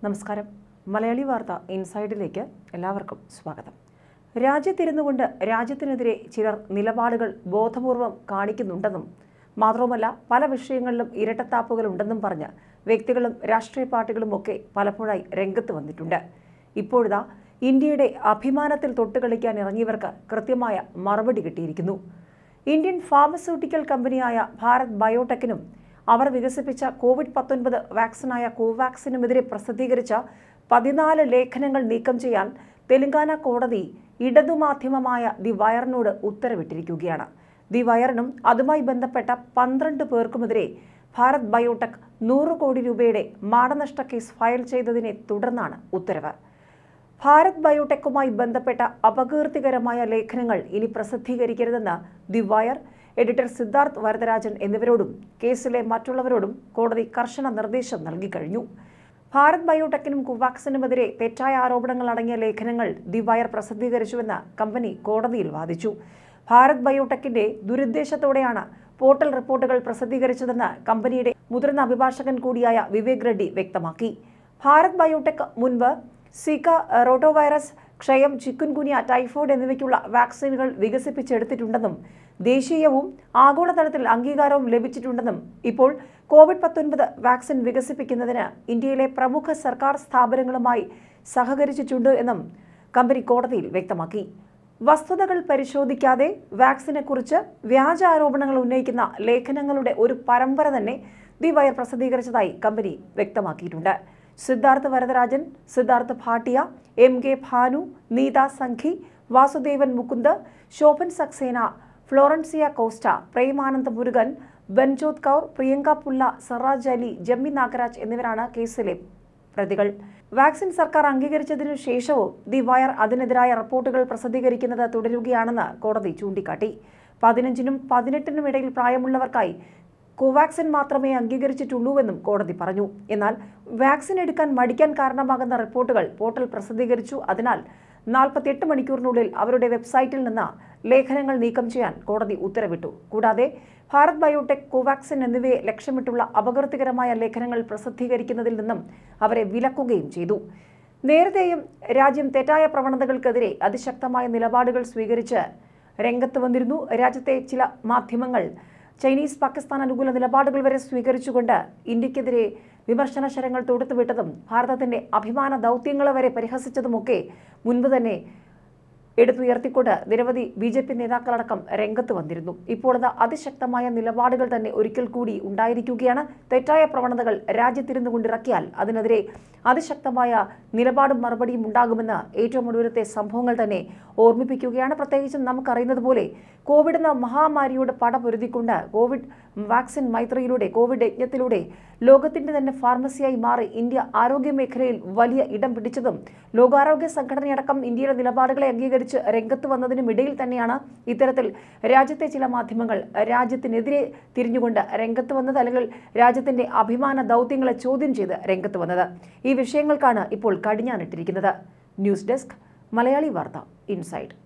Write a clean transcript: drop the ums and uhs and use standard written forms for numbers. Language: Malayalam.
നമസ്കാരം. മലയാളി വാർത്ത ഇൻസൈഡിലേക്ക് എല്ലാവർക്കും സ്വാഗതം. രാജ്യത്തിരുന്നുകൊണ്ട് രാജ്യത്തിനെതിരെ ചിലർ നിലപാടുകൾ ബോധപൂർവം കാണിക്കുന്നുണ്ടെന്നും മാത്രവുമല്ല പല വിഷയങ്ങളിലും ഇരട്ടത്താപ്പുകൾ ഉണ്ടെന്നും പറഞ്ഞ് വ്യക്തികളും രാഷ്ട്രീയ പാർട്ടികളും ഒക്കെ പലപ്പോഴായി രംഗത്ത് വന്നിട്ടുണ്ട്. ഇപ്പോഴിതാ ഇന്ത്യയുടെ അഭിമാനത്തിൽ തൊട്ടുകളിക്കാൻ ഇറങ്ങിയവർക്ക് കൃത്യമായ മറുപടി കിട്ടിയിരിക്കുന്നു. ഇന്ത്യൻ ഫാർമസ്യൂട്ടിക്കൽ കമ്പനിയായ ഭാരത് ബയോടെക്കിനും അവർ വികസിപ്പിച്ച കോവിഡ്-19 വാക്സിനായ കോവാക്സിനുമെതിരെ പ്രസിദ്ധീകരിച്ച 14 ലേഖനങ്ങൾ നീക്കം ചെയ്യാൻ തെലങ്കാന കോടതി ഇടതുമാധ്യമമായ ദി വയറിനോട് ഉത്തരവിട്ടിരിക്കുകയാണ്. ദി വയറിനും അതുമായി ബന്ധപ്പെട്ട 12 പേർക്കുമെതിരെ ഭാരത് ബയോടെക് 100 കോടി രൂപയുടെ മാനനഷ്ട കേസ് ഫയൽ ചെയ്തതിനെ തുടർന്നാണ് ഉത്തരവ്. ഭാരത് ബയോടെക്കുമായി ബന്ധപ്പെട്ട അപകീർത്തികരമായ ലേഖനങ്ങൾ ഇനി പ്രസിദ്ധീകരിക്കരുതെന്ന് the Wire editor Siddharth Varadarajan എന്നിവരോടും കേസിലെ മറ്റുള്ളവരോടും കോടതി കർശന നിർദ്ദേശം നൽകിക്കഴിഞ്ഞു. ഭാരത് ബയോടെക്കിനും കോവാക്സിനുമെതിരെ തെറ്റായ ആരോപണങ്ങൾ അടങ്ങിയ ലേഖനങ്ങൾ ദി വയർ പ്രസിദ്ധീകരിച്ചുവെന്ന് കമ്പനി കോടതിയിൽ വാദിച്ചു. ഭാരത് ബയോടെക്കിന്റെ ദുരുദ്ദേശത്തോടെയാണ് പോർട്ടൽ റിപ്പോർട്ടുകൾ പ്രസിദ്ധീകരിച്ചതെന്ന് കമ്പനിയുടെ മുതിർന്ന അഭിഭാഷകൻ കൂടിയായ വിവേക് റെഡ്ഡി വ്യക്തമാക്കി. ഭാരത് ബയോടെക് മുൻപ് സിക, റോട്ടോവൈറസ്, ക്ഷയം, ചിക്കുൻഗുനിയ, ടൈഫോയിഡ് എന്നിവയ്ക്കുള്ള വാക്സിനുകൾ വികസിപ്പിച്ചെടുത്തിട്ടുണ്ടെന്നും ദേശീയവും ആഗോളതലത്തിൽ അംഗീകാരവും ലഭിച്ചിട്ടുണ്ടെന്നും ഇപ്പോൾ കോവിഡ്-19 വാക്സിൻ വികസിപ്പിക്കുന്നതിന് ഇന്ത്യയിലെ പ്രമുഖ സർക്കാർ സ്ഥാപനങ്ങളുമായി സഹകരിച്ചിട്ടുണ്ട് എന്നും കമ്പനി കോടതിയിൽ വ്യക്തമാക്കി. വസ്തുതകൾ പരിശോധിക്കാതെ വാക്സിനെക്കുറിച്ച് വ്യാജ ആരോപണങ്ങൾ ഉന്നയിക്കുന്ന ലേഖനങ്ങളുടെ ഒരു പരമ്പര തന്നെ ദി വയർ പ്രസിദ്ധീകരിച്ചതായി കമ്പനി വ്യക്തമാക്കിയിട്ടുണ്ട്. Siddharth Varadarajan, Siddharth Bhatia, M K. Bhanu, Neeta Sanghi, Vasudevan Mukund, Shobhan Saxena, Florencia Costa, Premanand Murugan, Banjot Kaur, Priyanka Pulla, Saraj Ali, Jammi Nagaraj എന്നിവരാണ് കേസിലെ പ്രതികൾ. വാക്സിൻ സർക്കാർ അംഗീകരിച്ചതിനു ശേഷവും ദി വയർ അതിനെതിരായ റിപ്പോർട്ടുകൾ പ്രസിദ്ധീകരിക്കുന്നത് തുടരുകയാണെന്ന് കോടതി ചൂണ്ടിക്കാട്ടി. 15-നും 18-നും ഇടയിൽ പ്രായമുള്ളവർക്കായി കോവാക്സിൻ മാത്രമേ അംഗീകരിച്ചിട്ടുള്ളൂവെന്നും കോടതി പറഞ്ഞു. എന്നാൽ വാക്സിൻ എടുക്കാൻ മടിക്കാൻ കാരണമാകുന്ന റിപ്പോർട്ടുകൾ പോർട്ടൽ പ്രസിദ്ധീകരിച്ചു. അതിനാൽ 48 മണിക്കൂറിനുള്ളിൽ അവരുടെ വെബ്സൈറ്റിൽ നിന്ന് ലേഖനങ്ങൾ നീക്കം ചെയ്യാൻ കോടതി ഉത്തരവിട്ടു. കൂടാതെ ഭാരത് ബയോടെക്, കോവാക്സിൻ എന്നിവയെ ലക്ഷ്യമിട്ടുള്ള അപകീർത്തികരമായ ലേഖനങ്ങൾ പ്രസിദ്ധീകരിക്കുന്നതിൽ നിന്നും അവരെ വിലക്കുകയും ചെയ്തു. നേരത്തെയും രാജ്യം തെറ്റായ പ്രവണതകൾക്കെതിരെ അതിശക്തമായ നിലപാടുകൾ സ്വീകരിച്ച് രംഗത്ത് വന്നിരുന്നു. രാജ്യത്തെ ചില മാധ്യമങ്ങൾ ചൈനീസ്, പാകിസ്ഥാൻ അനുകൂല നിലപാടുകൾ വരെ സ്വീകരിച്ചുകൊണ്ട് ഇന്ത്യക്കെതിരെ വിമർശന ശരങ്ങൾ തൊടുത്തുവിട്ടതും ഭാരതത്തിന്റെ അഭിമാന ദൗത്യങ്ങളെ വരെ പരിഹസിച്ചതുമൊക്കെ മുൻപ് തന്നെ എടുത്തുയർത്തിക്കൊണ്ട് നിരവധി BJP നേതാക്കളടക്കം രംഗത്ത് വന്നിരുന്നു. ഇപ്പോഴത് അതിശക്തമായ നിലപാടുകൾ തന്നെ ഒരിക്കൽ കൂടി ഉണ്ടായിരിക്കുകയാണ്. തെറ്റായ പ്രവണതകൾ രാജ്യത്തിരുന്നു കൊണ്ടിറക്കിയാൽ അതിനെതിരെ അതിശക്തമായ നിലപാടും മറുപടിയും ഉണ്ടാകുമെന്ന് ഏറ്റവും ഒടുവിലത്തെ സംഭവങ്ങൾ തന്നെ ഓർമ്മിപ്പിക്കുകയാണ്. പ്രത്യേകിച്ചും നമുക്കറിയുന്നത് പോലെ കോവിഡ് എന്ന മഹാമാരിയോട് പടപൊരുതിക്കൊണ്ട് കോവിഡ് വാക്സിൻ മൈത്രിയിലൂടെ, കോവിഡ് യജ്ഞത്തിലൂടെ ലോകത്തിന്റെ തന്നെ ഫാർമസിയായി മാറി ഇന്ത്യ ആരോഗ്യ മേഖലയിൽ വലിയ ഇടം പിടിച്ചതും ലോകാരോഗ്യ സംഘടനയടക്കം ഇന്ത്യയുടെ നിലപാടുകളെ അംഗീകരിച്ച് രംഗത്ത് വന്നതിനും ഇടയിൽ തന്നെയാണ് ഇത്തരത്തിൽ രാജ്യത്തെ ചില മാധ്യമങ്ങൾ രാജ്യത്തിനെതിരെ തിരിഞ്ഞുകൊണ്ട് രംഗത്ത് വന്നത്, അല്ലെങ്കിൽ രാജ്യത്തിന്റെ അഭിമാന ദൗത്യങ്ങളെ ചോദ്യം ചെയ്ത് രംഗത്ത് വന്നത്. ഈ വിഷയങ്ങൾക്കാണ് ഇപ്പോൾ കടിഞ്ഞാണിട്ടിരിക്കുന്നത്. ന്യൂസ് ഡെസ്ക്, മലയാളി വാർത്ത ഇൻസൈഡ്.